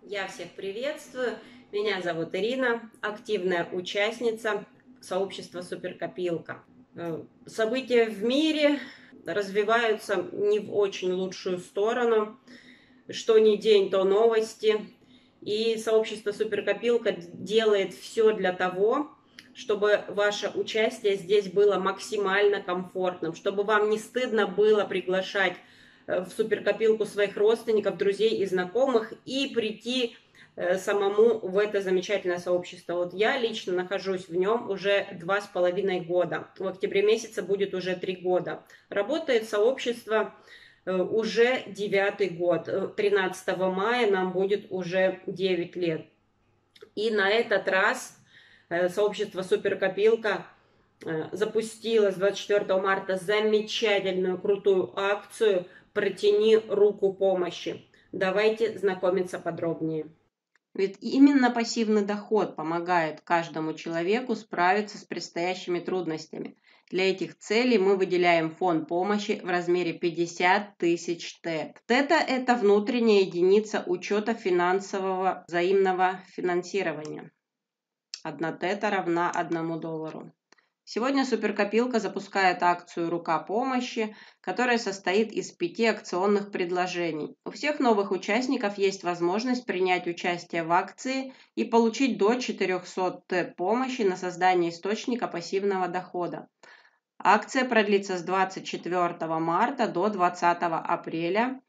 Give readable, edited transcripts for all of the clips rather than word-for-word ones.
Я всех приветствую. Меня зовут Ирина, активная участница сообщества Суперкопилка. События в мире развиваются не в очень лучшую сторону. Что ни день, то новости. И сообщество Суперкопилка делает все для того, чтобы ваше участие здесь было максимально комфортным, чтобы вам не стыдно было приглашать в суперкопилку своих родственников, друзей и знакомых и прийти самому в это замечательное сообщество. Вот я лично нахожусь в нем уже 2,5 года. В октябре месяце будет уже 3 года. Работает сообщество уже 9-й год. 13 мая нам будет уже 9 лет. И на этот раз сообщество Суперкопилка запустила с 24 марта замечательную крутую акцию «Протяни руку помощи». Давайте знакомиться подробнее. Ведь именно пассивный доход помогает каждому человеку справиться с предстоящими трудностями. Для этих целей мы выделяем фонд помощи в размере 50 тысяч ТЭТ. ТЭТ – это внутренняя единица учета финансового взаимного финансирования. 1 ТЭТа равна $1. Сегодня Суперкопилка запускает акцию «Рука помощи», которая состоит из 5 акционных предложений. У всех новых участников есть возможность принять участие в акции и получить до 400 ТЭТ помощи на создание источника пассивного дохода. Акция продлится с 24 марта до 20 апреля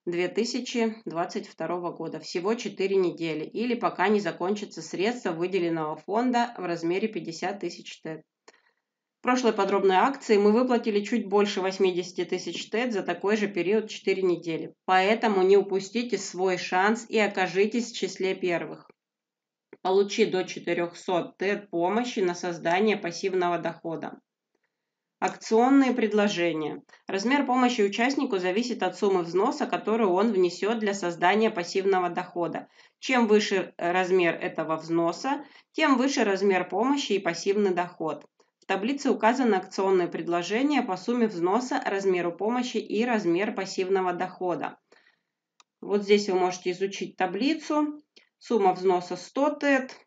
2022 года, всего 4 недели, или пока не закончатся средства выделенного фонда в размере 50 тысяч ТЭТ. В прошлой подробной акции мы выплатили чуть больше 80 тысяч ТЭТ за такой же период 4 недели. Поэтому не упустите свой шанс и окажитесь в числе первых. Получи до 400 ТЭТ помощи на создание пассивного дохода. Акционные предложения. Размер помощи участнику зависит от суммы взноса, которую он внесет для создания пассивного дохода. Чем выше размер этого взноса, тем выше размер помощи и пассивный доход. В таблице указаны акционные предложения по сумме взноса, размеру помощи и размер пассивного дохода. Вот здесь вы можете изучить таблицу. Сумма взноса 100 ТЭТ,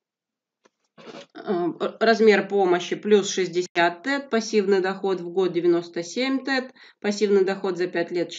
размер помощи плюс 60 ТЭТ, пассивный доход в год 97 ТЭТ, пассивный доход за 5 лет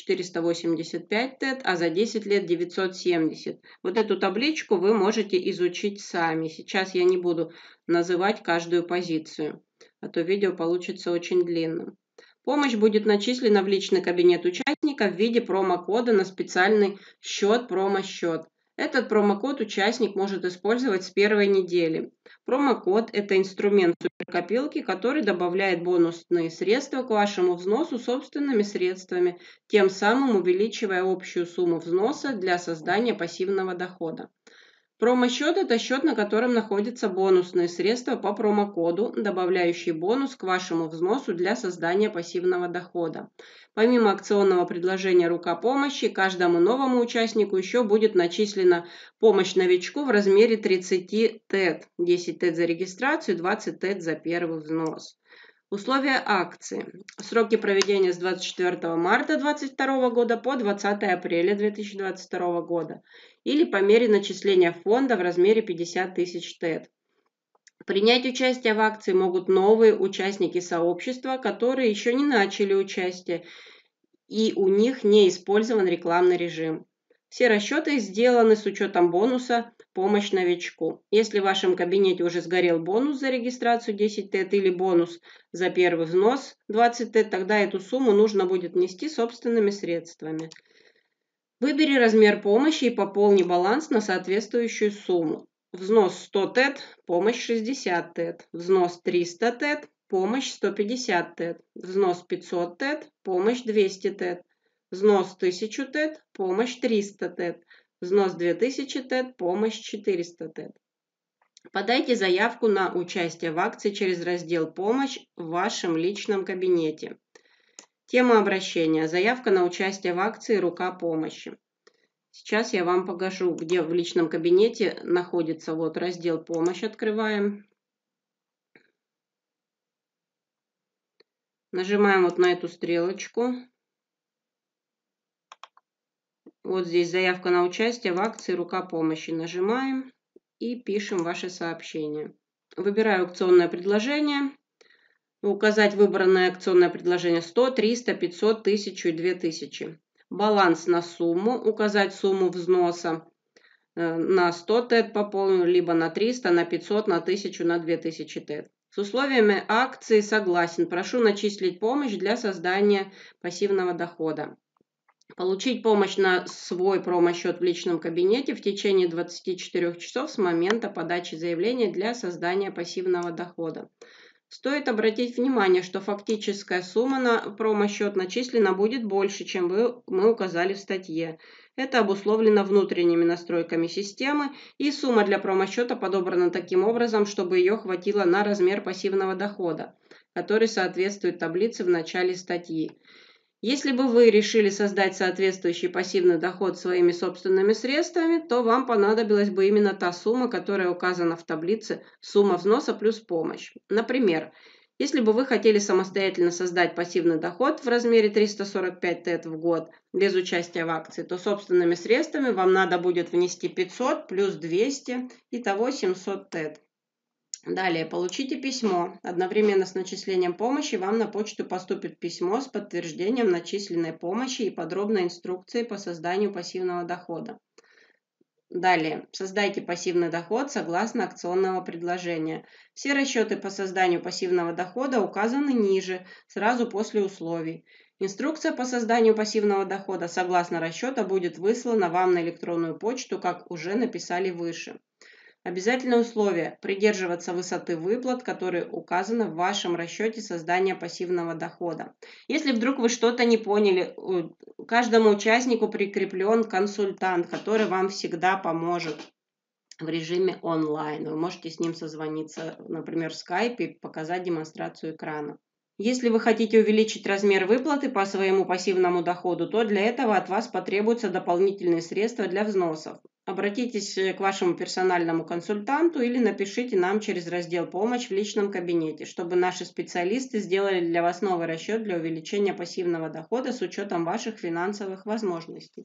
485 ТЭТ, а за 10 лет 970. Вот эту табличку вы можете изучить сами. Сейчас я не буду называть каждую позицию, а то видео получится очень длинным. Помощь будет начислена в личный кабинет участника в виде промокода на специальный счет «Промо-счет». Этот промокод участник может использовать с первой недели. Промокод – это инструмент суперкопилки, который добавляет бонусные средства к вашему взносу собственными средствами, тем самым увеличивая общую сумму взноса для создания пассивного дохода. Промо-счет – это счет, на котором находятся бонусные средства по промокоду, добавляющие бонус к вашему взносу для создания пассивного дохода. Помимо акционного предложения «Рука помощи», каждому новому участнику еще будет начислена помощь новичку в размере 30 ТЭТ, 10 ТЭТ за регистрацию, 20 ТЭТ за первый взнос. Условия акции. Сроки проведения с 24 марта 2022 года по 20 апреля 2022 года или по мере начисления фонда в размере 50 тысяч ТЭТ. Принять участие в акции могут новые участники сообщества, которые еще не начали участие, и у них не использован рекламный режим. Все расчеты сделаны с учетом бонуса «Помощь новичку». Если в вашем кабинете уже сгорел бонус за регистрацию 10 ТЭТ или бонус за первый взнос 20 ТЭТ, тогда эту сумму нужно будет внести собственными средствами. Выбери размер помощи и пополни баланс на соответствующую сумму. Взнос 100 ТЭТ, помощь 60 ТЭТ. Взнос 300 ТЭТ, помощь 150 ТЭТ. Взнос 500 ТЭТ, помощь 200 ТЭТ. Взнос 1000 ТЭТ, помощь 300 ТЭТ. Взнос 2000 ТЭТ, помощь 400 ТЭТ. Подайте заявку на участие в акции через раздел «Помощь» в вашем личном кабинете. Тема обращения. Заявка на участие в акции «Рука помощи». Сейчас я вам покажу, где в личном кабинете находится вот раздел «Помощь». Открываем. Нажимаем вот на эту стрелочку. Вот здесь заявка на участие в акции «Рука помощи». Нажимаем и пишем ваше сообщение. Выбираю акционное предложение. Указать выбранное акционное предложение 100, 300, 500, 1000 и 2000. Баланс на сумму. Указать сумму взноса на 100 ТЭТ пополню, либо на 300, на 500, на 1000, на 2000 ТЭТ. С условиями акции согласен. Прошу начислить помощь для создания пассивного дохода. Получить помощь на свой промо-счет в личном кабинете в течение 24 часов с момента подачи заявления для создания пассивного дохода. Стоит обратить внимание, что фактическая сумма на промо-счет начислена будет больше, чем мы указали в статье. Это обусловлено внутренними настройками системы, и сумма для промо-счета подобрана таким образом, чтобы ее хватило на размер пассивного дохода, который соответствует таблице в начале статьи. Если бы вы решили создать соответствующий пассивный доход своими собственными средствами, то вам понадобилась бы именно та сумма, которая указана в таблице «Сумма взноса плюс помощь». Например, если бы вы хотели самостоятельно создать пассивный доход в размере 345 ТЭТ в год без участия в акции, то собственными средствами вам надо будет внести 500 плюс 200, итого 700 ТЭТ. Далее, получите письмо. Одновременно с начислением помощи вам на почту поступит письмо с подтверждением начисленной помощи и подробной инструкцией по созданию пассивного дохода. Далее, создайте пассивный доход согласно акционного предложения. Все расчеты по созданию пассивного дохода указаны ниже, сразу после условий. Инструкция по созданию пассивного дохода согласно расчета будет выслана вам на электронную почту, как уже написали выше. Обязательное условие – придерживаться высоты выплат, которые указаны в вашем расчете создания пассивного дохода. Если вдруг вы что-то не поняли, каждому участнику прикреплен консультант, который вам всегда поможет в режиме онлайн. Вы можете с ним созвониться, например, в скайпе и показать демонстрацию экрана. Если вы хотите увеличить размер выплаты по своему пассивному доходу, то для этого от вас потребуются дополнительные средства для взносов. Обратитесь к вашему персональному консультанту или напишите нам через раздел «Помощь» в личном кабинете, чтобы наши специалисты сделали для вас новый расчет для увеличения пассивного дохода с учетом ваших финансовых возможностей.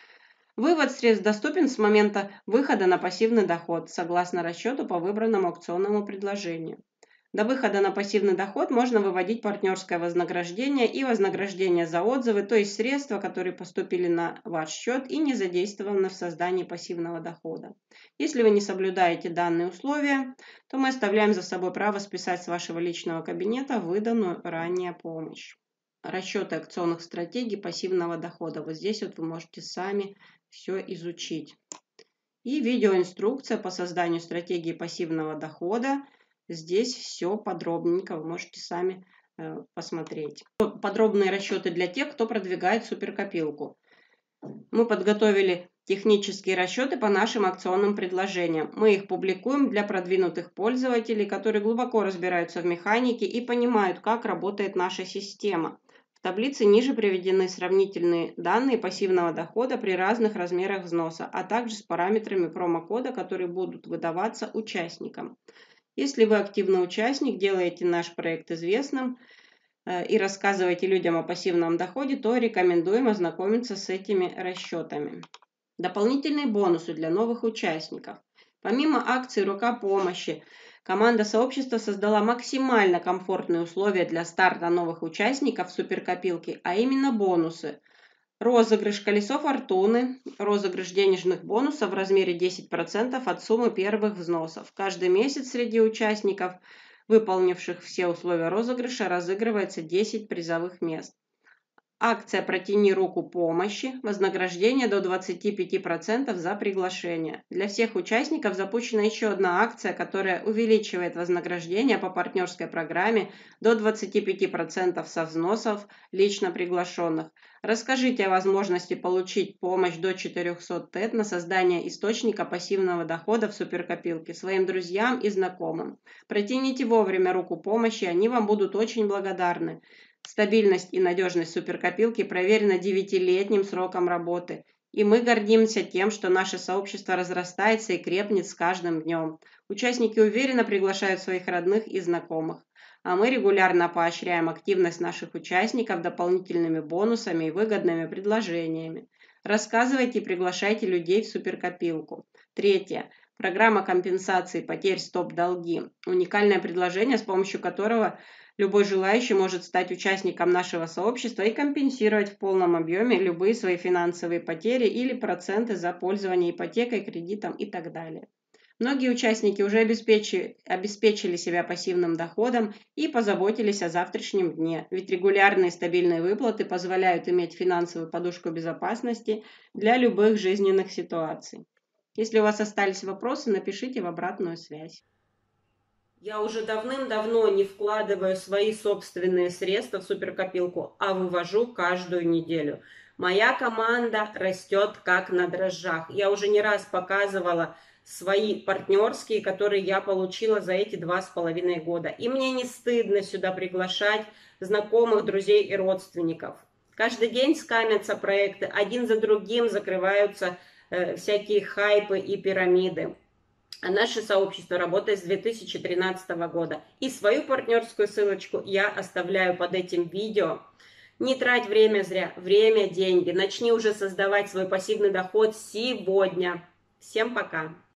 Вывод средств доступен с момента выхода на пассивный доход, согласно расчету по выбранному акционному предложению. До выхода на пассивный доход можно выводить партнерское вознаграждение и вознаграждение за отзывы, то есть средства, которые поступили на ваш счет и не задействованы в создании пассивного дохода. Если вы не соблюдаете данные условия, то мы оставляем за собой право списать с вашего личного кабинета выданную ранее помощь. Расчеты акционных стратегий пассивного дохода. Вот здесь вот вы можете сами все изучить. И видеоинструкция по созданию стратегии пассивного дохода. Здесь все подробненько, вы можете сами посмотреть. Подробные расчеты для тех, кто продвигает суперкопилку. Мы подготовили технические расчеты по нашим акционным предложениям. Мы их публикуем для продвинутых пользователей, которые глубоко разбираются в механике и понимают, как работает наша система. В таблице ниже приведены сравнительные данные пассивного дохода при разных размерах взноса, а также с параметрами промокода, которые будут выдаваться участникам. Если вы активный участник, делаете наш проект известным и рассказываете людям о пассивном доходе, то рекомендуем ознакомиться с этими расчетами. Дополнительные бонусы для новых участников. Помимо акций «Рука помощи», команда сообщества создала максимально комфортные условия для старта новых участников суперкопилки, а именно бонусы. Розыгрыш «Колесо фортуны», розыгрыш денежных бонусов в размере 10% от суммы первых взносов. Каждый месяц среди участников, выполнивших все условия розыгрыша, разыгрывается 10 призовых мест. Акция «Протяни руку помощи», вознаграждение до 25% за приглашение. Для всех участников запущена еще одна акция, которая увеличивает вознаграждение по партнерской программе до 25% со взносов лично приглашенных. Расскажите о возможности получить помощь до 400 ТЭТ на создание источника пассивного дохода в суперкопилке своим друзьям и знакомым. Протяните вовремя руку помощи, они вам будут очень благодарны. Стабильность и надежность суперкопилки проверена 9-летним сроком работы. И мы гордимся тем, что наше сообщество разрастается и крепнет с каждым днем. Участники уверенно приглашают своих родных и знакомых. А мы регулярно поощряем активность наших участников дополнительными бонусами и выгодными предложениями. Рассказывайте и приглашайте людей в суперкопилку. Третье. Программа компенсации потерь «Стоп-долги». Уникальное предложение, с помощью которого любой желающий может стать участником нашего сообщества и компенсировать в полном объеме любые свои финансовые потери или проценты за пользование ипотекой, кредитом и так далее. Многие участники уже обеспечили себя пассивным доходом и позаботились о завтрашнем дне, ведь регулярные стабильные выплаты позволяют иметь финансовую подушку безопасности для любых жизненных ситуаций. Если у вас остались вопросы, напишите в обратную связь. Я уже давным-давно не вкладываю свои собственные средства в суперкопилку, а вывожу каждую неделю. Моя команда растет как на дрожжах. Я уже не раз показывала свои партнерские, которые я получила за эти 2,5 года. И мне не стыдно сюда приглашать знакомых, друзей и родственников. Каждый день скамятся проекты, один за другим закрываются всякие хайпы и пирамиды. А наше сообщество работает с 2013 года. И свою партнерскую ссылочку я оставляю под этим видео. Не трать время зря. Время – деньги. Начни уже создавать свой пассивный доход сегодня. Всем пока!